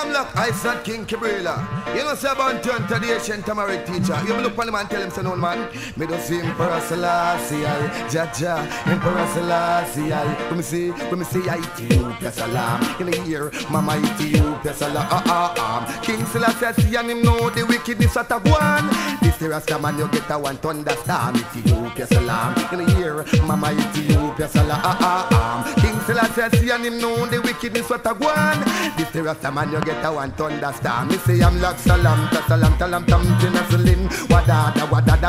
I'm like I said King Kibrila. You know say about turn to the ancient Tamaric teacher. You look on the man, tell him say no man. Me don't see Emperor Selassie, Jaja, Emperor Selassie. Let me see Ethiopia salam. In the year, Mama Ethiopia salam. King Selassie and him know the wickedness at a one. This the Rasta man you get a one to understand. Ethiopia salam. In the year, Mama Ethiopia salam. King Selassie and him know the wickedness at a one. This the Rasta man you get a one to understand. Me say I'm like salam, salam, salam, tam, jinasulin. Wadada,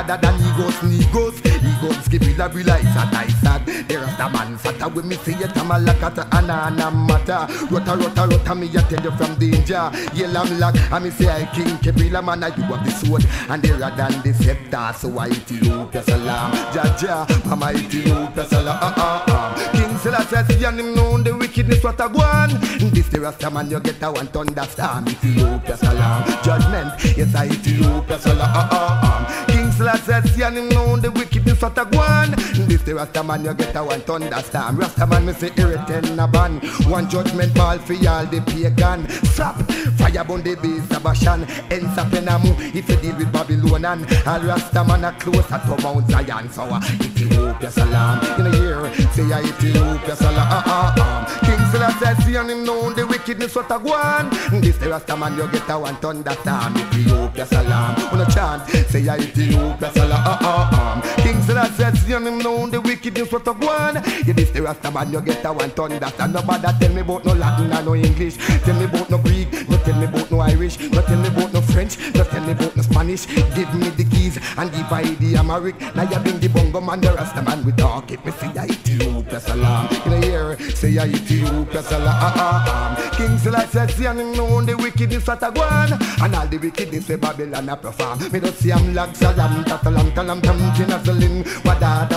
nigos, skibila, bila, isad. The Rasta man sata with me say it, amalakata, anana, mata. Rota, me ya tell you from danger. Yelam lak, and me say I King Kibila man, I do have the sword and the rod and the scepter. So I Ethiopia salam, Jaja, Mama Ethiopia salam. King Selassie and him know the wickedness what I want. This the Rasta man you get a one to understand. Ethiopia salam, judgment, yes I Ethiopia salam. King Selassie and him know the wickedness what I want. This the Rasta man you get a one to understand. Rasta man me say irritant na ban. One judgment ball for all the pagan. Stop, fire burn the base of Bashan. Ensa penamu if you deal with Babylonian. All Rasta man are closer to Mount Zion. So Ethiopia salam. In a year, say Ethiopia salam. King Selassie and him know the wickedness what I want. This the Rasta man you get a one to understand. Ethiopia salam. On a chant, say Ethiopia salam. King Selassie and him know the wickedness what I want. Yeah, this the Rasta man you get a one to understand. Nobody tell me about no Latin and no English. Tell me about no Greek, no tell me about no Irish, no tell me about no French, no tell me about no Spanish. Give me the keys and give I the Amharic. Now you bring the bongo man, the Rasta man we talk it. Me say Ethiopia salam. In a year, say Ethiopia salam. King Selassie and him know the wickedness at a one. And all the wickedness say Babylon a perform. Me don't see him like salam, talam, tam, jinasulin. Wadada,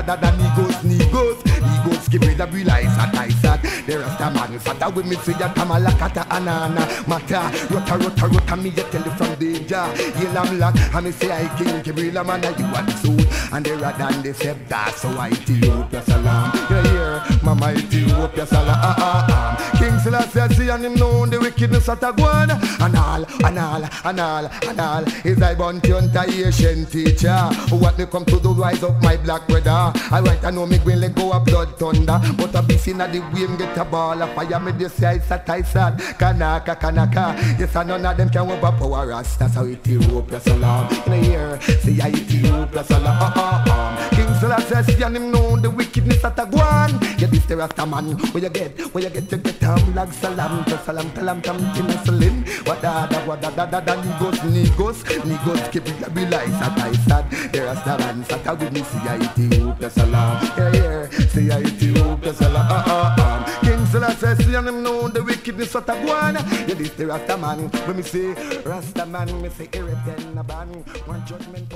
nigos, give me the realize that I said. The Rasta man sata with me say ya tamalakata anana mata. Rota, me ya tell you from danger. Yelam lak, and me say I King Kibrila man you are the soul. And the rod and the scepter, so I Ethiopia salam. You hear, Mama Ethiopia salam. King Selassie and him know the wickedness at a one. And all is I born to ancient teacher. What they come to do rise up my black brother. I write I know me when let go a blood thunder. But I be seen at the way get a ball of fire. Me just say I sat, kanaka. Yes, and none of them can overpower us. That's how Ethiopia salam. In a year, say Ethiopia salam. King Selassie and him know the wickedness at a one. Yeah, this the Rasta man. Where you get like salam, talam, tam, jinasulin. Wadada, nigos, keep it realize that I said. The Rasta man sata with me say Ethiopia salam. Yeah, say Ethiopia salam. King Selassie and him know the wickedness what I want. Yeah, this the Rasta man. When me say Rasta man, me say irritant na ban. One judgment.